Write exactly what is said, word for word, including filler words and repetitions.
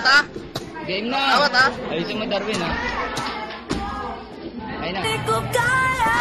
Awat ah. Game na. Awat ah. Ayusin mo, Darwin, ha? Ayun na. Di ko kaya